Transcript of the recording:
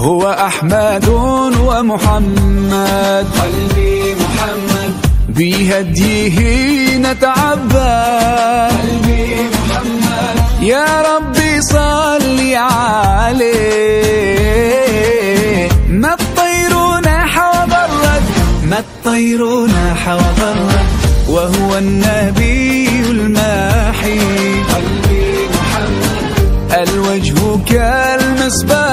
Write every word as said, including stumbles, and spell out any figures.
هو أحمد ومحمد، قلبي محمد بهديه نتعبد، قلبي محمد يا ربي صل عليه. ما الطير ناح وبرد، ما الطير ناح وبرد، وهو النبي الماحي، قلبي محمد الوجه كالمصباح